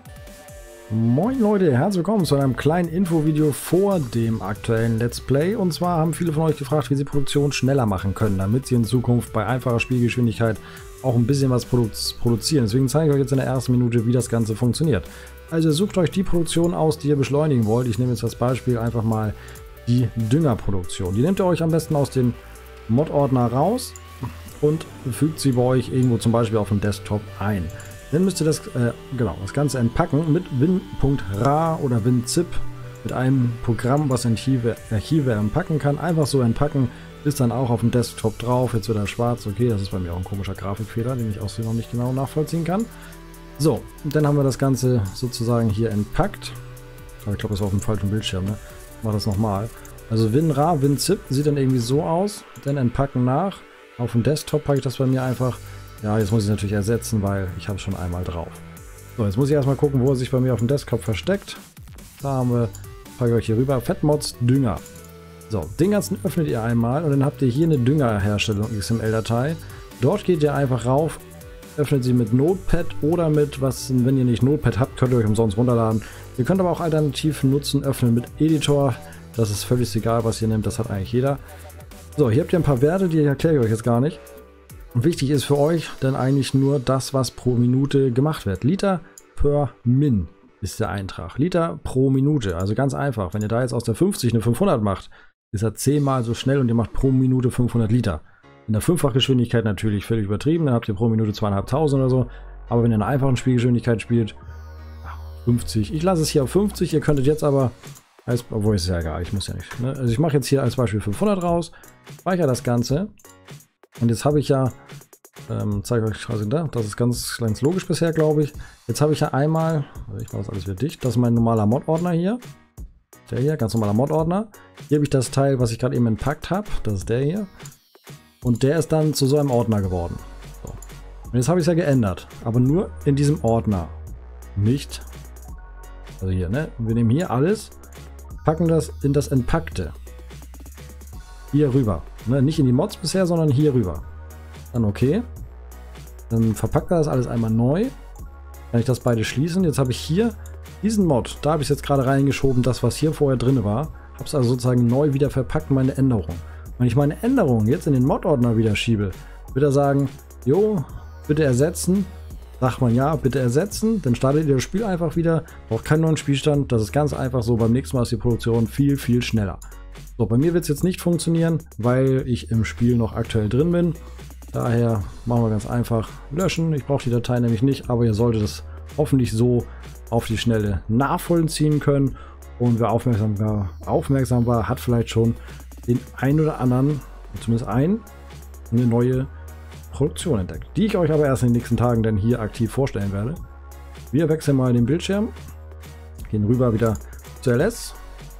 Moin Leute, herzlich willkommen zu einem kleinen Infovideo vor dem aktuellen Let's Play. Und zwar haben viele von euch gefragt, wie sie Produktion schneller machen können, damit sie in Zukunft bei einfacher Spielgeschwindigkeit auch ein bisschen was produzieren. Deswegen zeige ich euch jetzt in der ersten Minute, wie das Ganze funktioniert. Also sucht euch die Produktion aus, die ihr beschleunigen wollt. Ich nehme jetzt als Beispiel einfach mal die Düngerproduktion. Die nehmt ihr euch am besten aus dem Mod-Ordner raus und fügt sie bei euch irgendwo zum Beispiel auf dem Desktop ein. Dann müsst ihr das Ganze entpacken mit win.ra oder WinZip, mit einem Programm, was Archive entpacken kann. Einfach so entpacken, ist dann auch auf dem Desktop drauf. Jetzt wird er schwarz, okay, das ist bei mir auch ein komischer Grafikfehler, den ich auch so noch nicht genau nachvollziehen kann. So, und dann haben wir das Ganze sozusagen hier entpackt. Aber ich glaube, das war auf dem falschen Bildschirm, ne? Ich mache das nochmal. Also WinRAR, WinZip sieht dann irgendwie so aus. Dann entpacken nach. Auf dem Desktop packe ich das bei mir einfach. Ja, jetzt muss ich es natürlich ersetzen, weil ich habe es schon einmal drauf. So, jetzt muss ich erstmal gucken, wo er sich bei mir auf dem Desktop versteckt. Da haben wir, packe ich euch hier rüber, Fettmods Dünger. So, den ganzen öffnet ihr einmal und dann habt ihr hier eine Düngerherstellung XML-Datei. Dort geht ihr einfach rauf, öffnet sie mit Notepad oder mit was, wenn ihr nicht Notepad habt, könnt ihr euch umsonst runterladen. Ihr könnt aber auch alternativ nutzen, öffnen mit Editor. Das ist völlig egal, was ihr nehmt, das hat eigentlich jeder. So, hier habt ihr ein paar Werte, die erkläre ich euch jetzt gar nicht. Wichtig ist für euch dann eigentlich nur das, was pro Minute gemacht wird. Liter per Min ist der Eintrag. Liter pro Minute, also ganz einfach. Wenn ihr da jetzt aus der 50 eine 500 macht, ist er 10-mal so schnell und ihr macht pro Minute 500 Liter. In der Fünffachgeschwindigkeit natürlich völlig übertrieben, dann habt ihr pro Minute 2500 oder so. Aber wenn ihr in einer einfachen Spielgeschwindigkeit spielt, 50. Ich lasse es hier auf 50, ihr könntet jetzt aber, obwohl es ist ja egal, ich muss ja nicht. Ne? Also ich mache jetzt hier als Beispiel 500 raus, speichere das Ganze. Und jetzt habe ich ja, zeige ich euch, also das ist ganz logisch bisher, glaube ich. Jetzt habe ich ja einmal, ich mache das alles wieder dicht, das ist mein normaler Mod-Ordner hier. Der hier, ganz normaler Mod-Ordner. Hier habe ich das Teil, was ich gerade eben entpackt habe, das ist der hier. Und der ist dann zu so einem Ordner geworden. So. Und jetzt habe ich es ja geändert, aber nur in diesem Ordner. Nicht, also hier, ne? Wir nehmen hier alles, packen das in das Entpackte. Hier rüber. Ne, nicht in die Mods bisher, sondern hier rüber. Dann okay. Dann verpackt er das alles einmal neu. Kann ich das beide schließen. Jetzt habe ich hier diesen Mod. Da habe ich es jetzt gerade reingeschoben, das was hier vorher drin war. Habe es also sozusagen neu wieder verpackt, meine Änderung. Wenn ich meine Änderung jetzt in den Mod-Ordner wieder schiebe, wird er sagen, jo, bitte ersetzen. Sagt man ja, bitte ersetzen. Dann startet ihr das Spiel einfach wieder. Braucht keinen neuen Spielstand. Das ist ganz einfach so. Beim nächsten Mal ist die Produktion viel, viel schneller. So, bei mir wird es jetzt nicht funktionieren, weil ich im Spiel noch aktuell drin bin. Daher machen wir ganz einfach löschen. Ich brauche die Datei nämlich nicht, aber ihr solltet es hoffentlich so auf die Schnelle nachvollziehen können. Und wer aufmerksam war, hat vielleicht schon den ein oder anderen, zumindest eine neue Produktion entdeckt, die ich euch aber erst in den nächsten Tagen dann hier aktiv vorstellen werde. Wir wechseln mal den Bildschirm, gehen rüber wieder zu LS.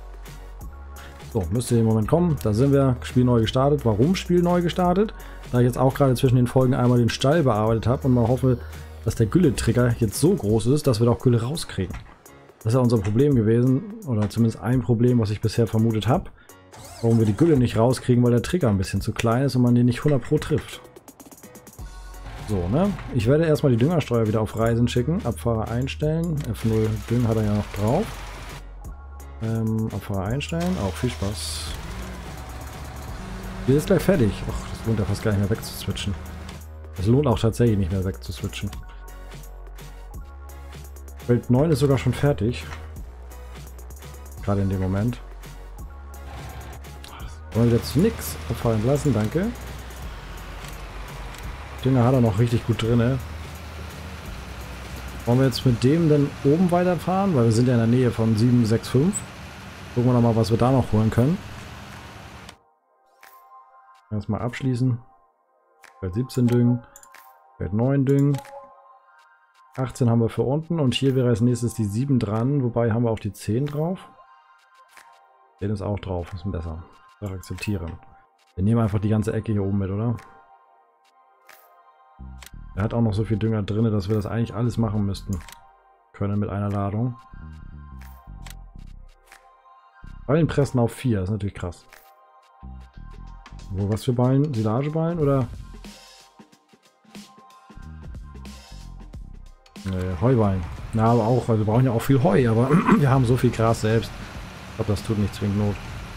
So, müsste im Moment kommen. Da sind wir. Spiel neu gestartet. Warum Spiel neu gestartet? Da ich jetzt auch gerade zwischen den Folgen einmal den Stall bearbeitet habe und mal hoffe, dass der Gülle-Trigger jetzt so groß ist, dass wir da auch Gülle rauskriegen. Das ist ja unser Problem gewesen, oder zumindest ein Problem, was ich bisher vermutet habe. Warum wir die Gülle nicht rauskriegen, weil der Trigger ein bisschen zu klein ist und man den nicht 100 Pro trifft. So, ne? Ich werde erstmal die Düngersteuer wieder auf Reisen schicken. Abfahrer einstellen. F0 Düngen hat er ja noch drauf. Abfahrer einstellen. Auch viel Spaß. Hier ist gleich fertig. Ach, das lohnt ja fast gar nicht mehr wegzuswitchen. Es lohnt auch tatsächlich nicht mehr wegzuswitchen. Welt 9 ist sogar schon fertig. Gerade in dem Moment. Wollen wir jetzt nix abfallen lassen, danke. Dünger hat er noch richtig gut drin. Wollen wir jetzt mit dem denn oben weiterfahren? Weil wir sind ja in der Nähe von 765. Gucken wir noch mal, was wir da noch holen können. Erstmal abschließen. Feld 17 düngen. Feld 9 düngen. 18 haben wir für unten. Und hier wäre als nächstes die 7 dran. Wobei haben wir auch die 10 drauf. 10 ist auch drauf. Ist besser. Das akzeptieren. Wir nehmen einfach die ganze Ecke hier oben mit, oder? Er hat auch noch so viel Dünger drin, dass wir das eigentlich alles machen müssten können mit einer Ladung. Ballen pressen auf 4, das ist natürlich krass. Wo, was für Ballen? Silageballen oder? Nee, Heuballen. Na, aber auch, also wir brauchen ja auch viel Heu, aber wir haben so viel Gras selbst. Ich glaube, das tut nicht zwingend Not.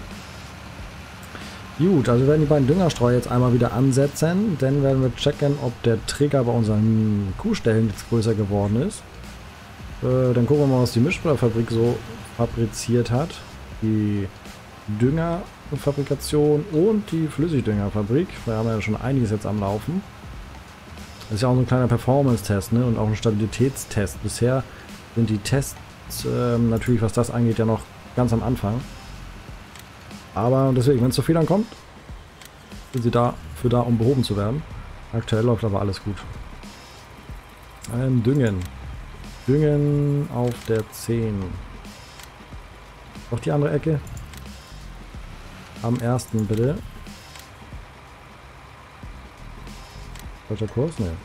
Gut, also wir werden die beiden Düngerstreuer jetzt einmal wieder ansetzen. Dann werden wir checken, ob der Trigger bei unseren Kuhställen jetzt größer geworden ist. Dann gucken wir mal, was die Mischpulverfabrik so fabriziert hat. Die Düngerfabrikation und die Flüssigdüngerfabrik. Wir haben ja schon einiges jetzt am Laufen. Das ist ja auch so ein kleiner Performance-Test, ne? Und auch ein Stabilitätstest. Bisher sind die Tests natürlich, was das angeht, ja noch ganz am Anfang. Aber deswegen, wenn es zu Fehlern kommt, sind sie dafür da, um behoben zu werden. Aktuell läuft aber alles gut. Düngen. Düngen auf der 10. Auf die andere Ecke. Am ersten bitte. Falscher Kurs? Ne.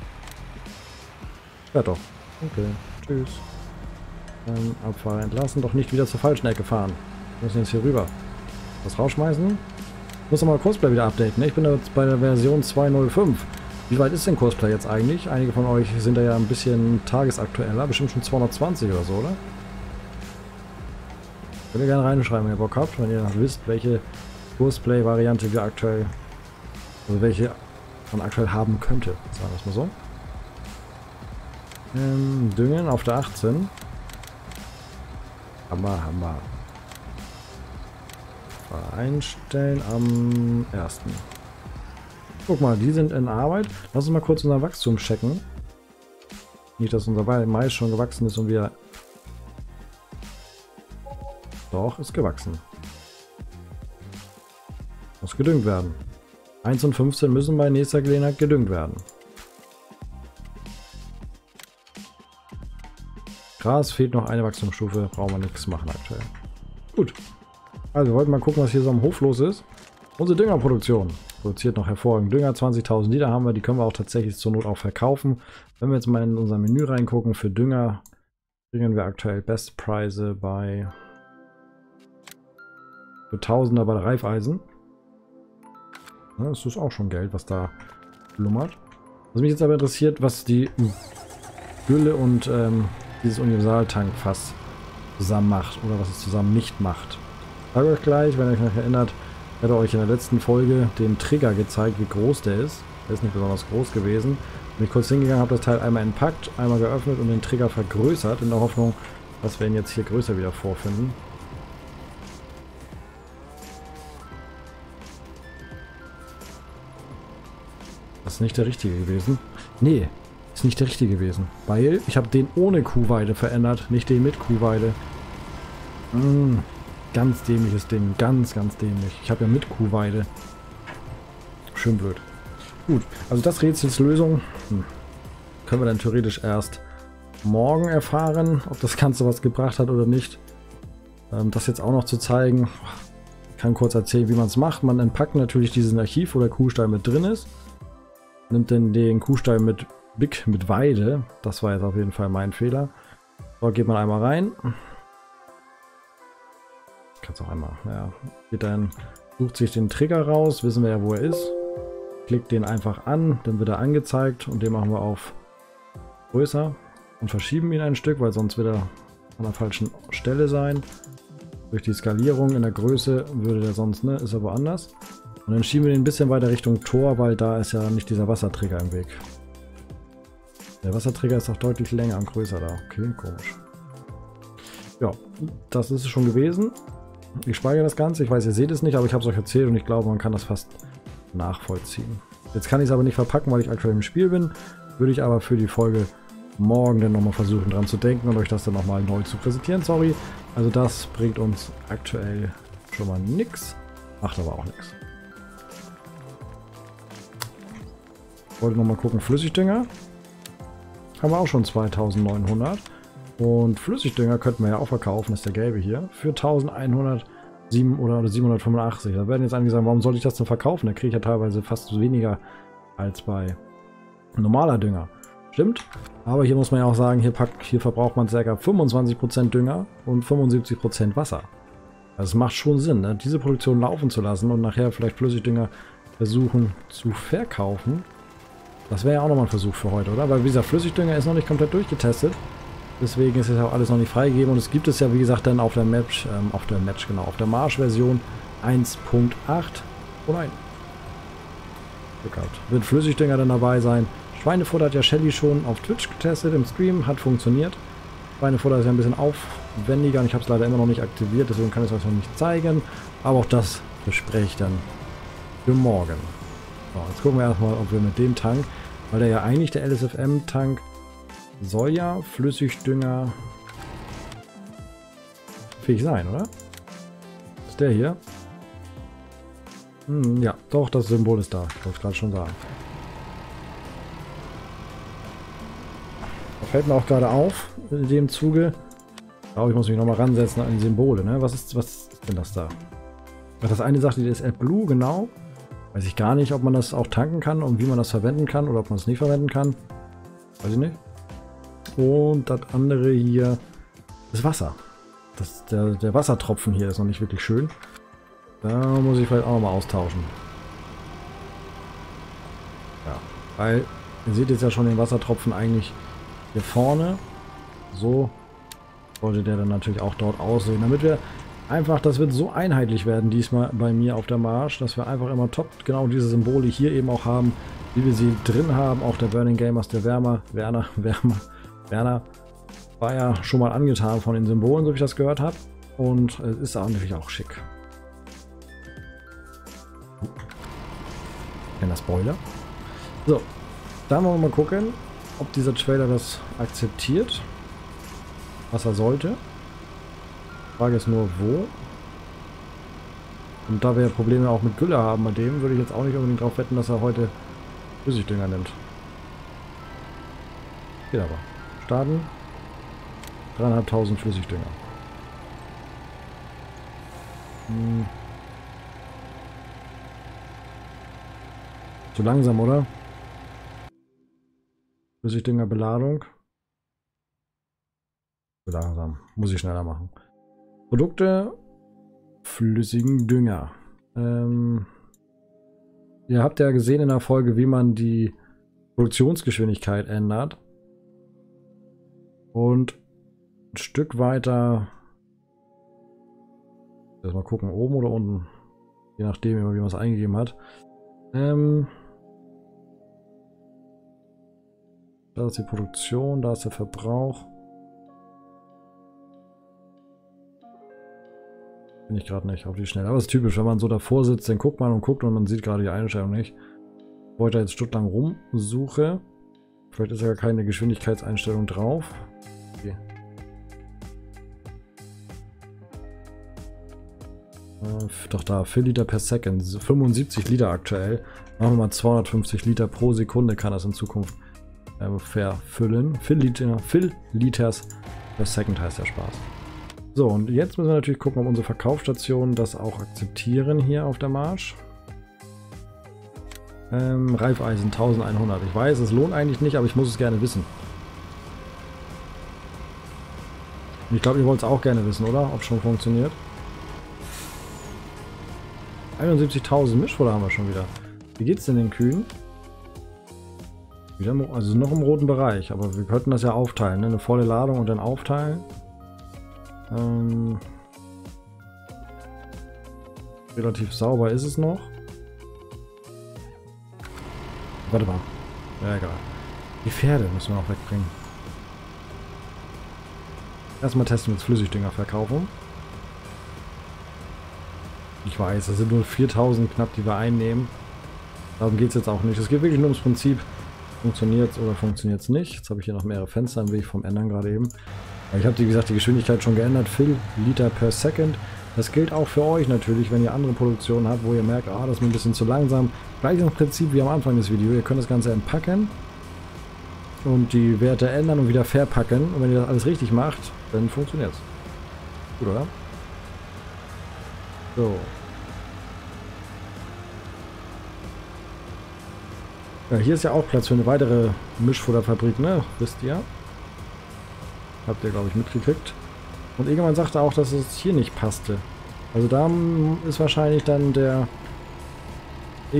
Ja doch. Okay. Tschüss. Abfahrer entlassen. Doch nicht wieder zur falschen Ecke fahren. Wir müssen jetzt hier rüber. Was rausschmeißen? Ich muss nochmal Cosplay wieder updaten. Ne? Ich bin jetzt bei der Version 2.05. Wie weit ist denn Cosplay jetzt eigentlich? Einige von euch sind da ja ein bisschen tagesaktueller. Bestimmt schon 220 oder so, oder? Könnt ihr gerne reinschreiben, wenn ihr Bock habt. Wenn ihr wisst, welche Cosplay-Variante wir aktuell... Also welche man aktuell haben könnte. Sagen wir es mal so. Düngen auf der 18. Hammer. Einstellen am 1. Guck mal, die sind in Arbeit. Lass uns mal kurz unser Wachstum checken. Nicht, dass unser Mais schon gewachsen ist und wir... Doch, ist gewachsen. Muss gedüngt werden. 1 und 15 müssen bei nächster Gelegenheit gedüngt werden. Gras fehlt noch eine Wachstumsstufe. Brauchen wir nichts machen aktuell. Gut. Also, wir wollten mal gucken, was hier so am Hof los ist. Unsere Düngerproduktion produziert noch hervorragend Dünger. 20.000 Liter haben wir. Die können wir auch tatsächlich zur Not auch verkaufen. Wenn wir jetzt mal in unser Menü reingucken, für Dünger bringen wir aktuell Bestpreise bei für Tausender bei der Reifeisen. Ja, das ist auch schon Geld, was da blummert. Was mich jetzt aber interessiert, was die Gülle und dieses Universaltankfass zusammen macht oder was es zusammen nicht macht. Ich sage euch gleich, wenn ihr euch noch erinnert, ich hatte euch in der letzten Folge den Trigger gezeigt, wie groß der ist. Der ist nicht besonders groß gewesen. Bin ich kurz hingegangen, habe das Teil einmal entpackt, einmal geöffnet und den Trigger vergrößert, in der Hoffnung, dass wir ihn jetzt hier größer wieder vorfinden. Das ist nicht der richtige gewesen. Nee, ist nicht der richtige gewesen. Weil ich habe den ohne Kuhweide verändert, nicht den mit Kuhweide. Ganz dämliches Ding. Ganz dämlich. Ich habe ja mit Kuhweide. Schön blöd. Gut, also das Rätsels Lösung können wir dann theoretisch erst morgen erfahren, ob das Ganze was gebracht hat oder nicht. Das jetzt auch noch zu zeigen. Ich kann kurz erzählen, wie man es macht. Man entpackt natürlich diesen Archiv, wo der Kuhstall mit drin ist. Nimmt dann den Kuhstall mit Weide. Das war jetzt auf jeden Fall mein Fehler. Dort geht man einmal rein. Kannst auch einmal, ja. Geht dann, sucht sich den Trigger raus, wissen wir ja, wo er ist. Klickt den einfach an, dann wird er angezeigt und den machen wir auf größer und verschieben ihn ein Stück, weil sonst wird er an der falschen Stelle sein. Durch die Skalierung in der Größe würde der sonst, ne, ist er woanders. Und dann schieben wir den ein bisschen weiter Richtung Tor, weil da ist ja nicht dieser Wasserträger im Weg. Der Wasserträger ist auch deutlich länger und größer da. Okay, komisch. Ja, das ist es schon gewesen. Ich speichere das Ganze. Ich weiß, ihr seht es nicht, aber ich habe es euch erzählt und ich glaube, man kann das fast nachvollziehen. Jetzt kann ich es aber nicht verpacken, weil ich aktuell im Spiel bin. Würde ich aber für die Folge morgen dann nochmal versuchen, dran zu denken und euch das dann nochmal neu zu präsentieren. Sorry. Also das bringt uns aktuell schon mal nichts. Macht aber auch nichts. Wollte nochmal gucken. Flüssigdünger. Haben wir auch schon 2900. Und Flüssigdünger könnten wir ja auch verkaufen, das ist der gelbe hier, für 1107 oder 785. Da werden jetzt einige sagen, warum soll ich das denn verkaufen? Da kriege ich ja teilweise fast weniger als bei normaler Dünger. Stimmt, aber hier muss man ja auch sagen, hier verbraucht man ca. 25% Dünger und 75% Wasser. Also es macht schon Sinn, ne? Diese Produktion laufen zu lassen und nachher vielleicht Flüssigdünger versuchen zu verkaufen. Das wäre ja auch nochmal ein Versuch für heute, oder? Weil dieser Flüssigdünger ist noch nicht komplett durchgetestet. Deswegen ist es auch alles noch nicht freigegeben und es gibt es ja wie gesagt dann auf der auf der Marsch-Version 1.8. Oh nein. Glück gehabt. Wird Flüssigdünger dann dabei sein. Schweinefutter hat ja Shelly schon auf Twitch getestet im Stream, hat funktioniert. Schweinefutter ist ja ein bisschen aufwendiger und ich habe es leider immer noch nicht aktiviert, deswegen kann ich es euch noch nicht zeigen. Aber auch das bespreche ich dann für morgen. So, jetzt gucken wir erstmal, ob wir mit dem Tank, weil der ja eigentlich der LSFM-Tank soll ja Flüssigdünger fähig sein, oder? Ist der hier? Ja, doch, das Symbol ist da. Ich wollte es gerade schon sagen. Da fällt mir auch gerade auf, in dem Zuge. Ich glaube, ich muss mich nochmal ransetzen an die Symbole, ne? Was ist denn das da? Das eine sagt, die ist AdBlue, genau. Weiß ich gar nicht, ob man das auch tanken kann und wie man das verwenden kann oder ob man es nicht verwenden kann. Weiß ich nicht. Und das andere hier ist Wasser. Der Wassertropfen hier ist noch nicht wirklich schön. Da muss ich vielleicht auch mal austauschen. Ja, weil ihr seht jetzt ja schon den Wassertropfen eigentlich hier vorne. So sollte der dann natürlich auch dort aussehen. Damit wir einfach, das wird so einheitlich werden diesmal bei mir auf der Marsch, dass wir einfach immer top genau diese Symbole hier eben auch haben, wie wir sie drin haben. Auch der Burning Gamers, der Werner war ja schon mal angetan von den Symbolen, so wie ich das gehört habe. Und es ist auch natürlich auch schick. Der Spoiler. So, dann wollen wir mal gucken, ob dieser Trailer das akzeptiert, was er sollte. Die Frage ist nur, wo. Und da wir Probleme auch mit Gülle haben bei dem, würde ich jetzt auch nicht unbedingt darauf wetten, dass er heute Flüssigdünger nimmt. Geht aber. Starten. 3.500 Flüssigdünger. Zu langsam, oder? Flüssigdüngerbeladung. Zu langsam. Muss ich schneller machen. Produkte. Flüssigen Dünger. Ihr habt ja gesehen in der Folge, wie man die Produktionsgeschwindigkeit ändert. Und ein Stück weiter. Mal gucken, oben oder unten. Je nachdem, wie man es eingegeben hat. Da ist die Produktion, da ist der Verbrauch. Bin ich gerade nicht auf die Schnelle. Aber es ist typisch, wenn man so davor sitzt, dann guckt man und man sieht gerade die Einstellung nicht. Bevor ich da jetzt stundenlang rumsuche. Vielleicht ist ja gar keine Geschwindigkeitseinstellung drauf. Okay. Doch da, 4 Liter per Second. 75 Liter aktuell. Machen wir mal 250 Liter pro Sekunde kann das in Zukunft verfüllen. 4 Liters per Second heißt der Spaß. So, und jetzt müssen wir natürlich gucken, ob unsere Verkaufsstationen das auch akzeptieren hier auf der Marsch. Reifeisen 1100. Ich weiß, es lohnt eigentlich nicht, aber ich muss es gerne wissen. Und ich glaube, ihr wollt es auch gerne wissen, oder? Ob es schon funktioniert. 71.000 Mischfutter haben wir schon wieder. Wie geht's denn den Kühen? Wieder, also noch im roten Bereich, aber wir könnten das ja aufteilen, ne? Eine volle Ladung und dann aufteilen. Relativ sauber ist es noch. Warte mal. Ja, egal. Die Pferde müssen wir noch wegbringen. Erstmal testen wir jetzt Flüssigdüngerverkaufung. Ich weiß, das sind nur 4.000 knapp, die wir einnehmen. Darum geht es jetzt auch nicht. Es geht wirklich nur ums Prinzip. Funktioniert es oder funktioniert es nicht. Jetzt habe ich hier noch mehrere Fenster im Weg vom Ändern gerade eben. Aber ich habe, wie gesagt, die Geschwindigkeit schon geändert. 4 Liter per Second. Das gilt auch für euch natürlich, wenn ihr andere Produktionen habt, wo ihr merkt, das ist mir ein bisschen zu langsam. Gleiches Prinzip wie am Anfang des Videos. Ihr könnt das Ganze entpacken und die Werte ändern und wieder verpacken. Und wenn ihr das alles richtig macht, dann funktioniert es. Gut, oder? So. Ja, hier ist ja auch Platz für eine weitere Mischfutterfabrik, ne? Wisst ihr? Habt ihr, glaube ich, mitgekriegt. Und irgendwann sagte auch, dass es hier nicht passte. Also da ist wahrscheinlich dann der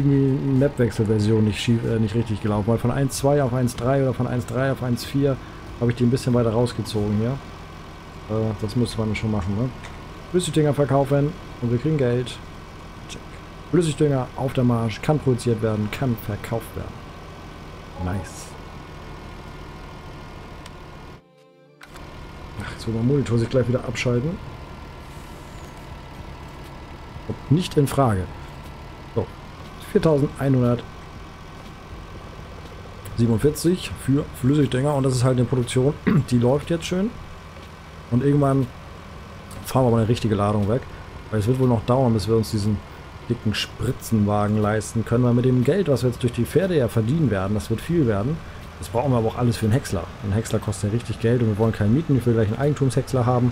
irgendwie Mapwechselversion nicht richtig gelaufen. Weil von 1.2 auf 1.3 oder von 1.3 auf 1.4 habe ich die ein bisschen weiter rausgezogen hier. Das müsste man schon machen, ne? Flüssigdünger verkaufen und wir kriegen Geld. Check. Flüssigdünger auf der Marsch, kann produziert werden, kann verkauft werden. Nice. Ach, jetzt will mein Monitor sich gleich wieder abschalten. Kommt nicht in Frage. So, 4147 für Flüssigdünger und das ist halt eine Produktion, die läuft jetzt schön. Und irgendwann fahren wir mal eine richtige Ladung weg. Weil es wird wohl noch dauern, bis wir uns diesen dicken Spritzenwagen leisten können. Weil mit dem Geld, was wir jetzt durch die Pferde ja verdienen werden, das wird viel werden. Das brauchen wir aber auch alles für einen Häcksler. Ein Häcksler kostet ja richtig Geld und wir wollen keinen mieten. Ich will gleich einen Eigentumshäcksler haben.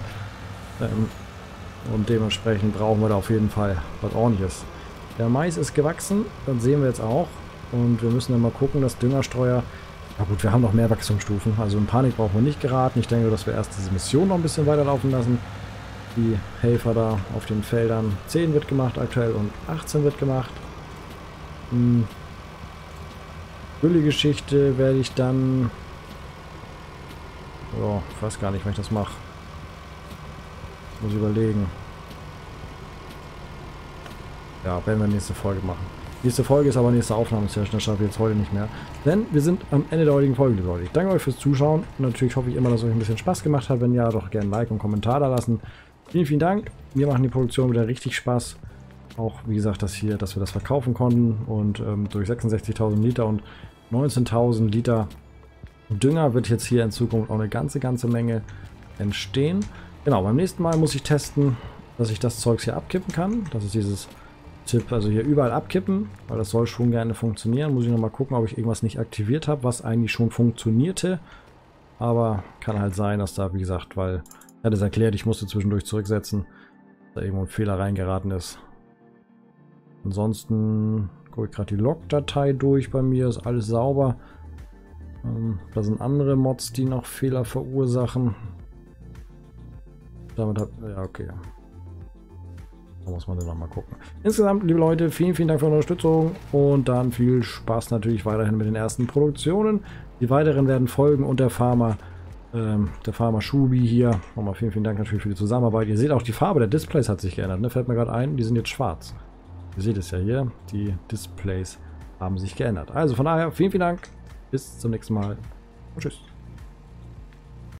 Und dementsprechend brauchen wir da auf jeden Fall was Ordentliches. Der Mais ist gewachsen, das sehen wir jetzt auch. Und wir müssen dann mal gucken, dass Düngerstreuer... Na gut, wir haben noch mehr Wachstumsstufen. Also in Panik brauchen wir nicht geraten. Ich denke, dass wir erst diese Mission noch ein bisschen weiterlaufen lassen. Die Helfer da auf den Feldern. 10 wird gemacht aktuell und 18 wird gemacht. Geschichte werde ich dann... Ja, ich weiß gar nicht, wenn ich das mache. Muss ich überlegen. Ja, werden wir nächste Folge machen. Nächste Folge ist aber nächste Aufnahmesession, das schaffe ich jetzt heute nicht mehr. Denn wir sind am Ende der heutigen Folge, liebe Leute. Ich danke euch fürs Zuschauen. Und natürlich hoffe ich immer, dass euch ein bisschen Spaß gemacht hat. Wenn ja, doch gerne ein Like und einen Kommentar da lassen. Vielen, vielen Dank. Mir machen die Produktion wieder richtig Spaß. Auch, wie gesagt, dass wir das verkaufen konnten. Und durch 66.000 Liter und 19.000 Liter Dünger wird jetzt hier in Zukunft auch eine ganze Menge entstehen. Genau, beim nächsten Mal muss ich testen, dass ich das Zeugs hier abkippen kann. Das ist dieses Tipp, also hier überall abkippen, weil das soll schon gerne funktionieren. Muss ich nochmal gucken, ob ich irgendwas nicht aktiviert habe, was eigentlich schon funktionierte. Aber kann halt sein, dass da, wie gesagt, weil er hat es erklärt, ich musste zwischendurch zurücksetzen, dass da irgendwo ein Fehler reingeraten ist. Ansonsten gucke ich gerade die Log-Datei durch bei mir, ist alles sauber. Da sind andere Mods, die noch Fehler verursachen. Damit hat... Ja, okay. Da muss man dann nochmal gucken. Insgesamt, liebe Leute, vielen, vielen Dank für eure Unterstützung und dann viel Spaß natürlich weiterhin mit den ersten Produktionen. Die weiteren werden folgen und der Farmer Schubi hier. Nochmal vielen, vielen Dank natürlich für die Zusammenarbeit. Ihr seht auch, die Farbe der Displays hat sich geändert, ne? Fällt mir gerade ein, die sind jetzt schwarz. Ihr seht es ja hier, die Displays haben sich geändert. Also von daher, vielen, vielen Dank. Bis zum nächsten Mal und tschüss.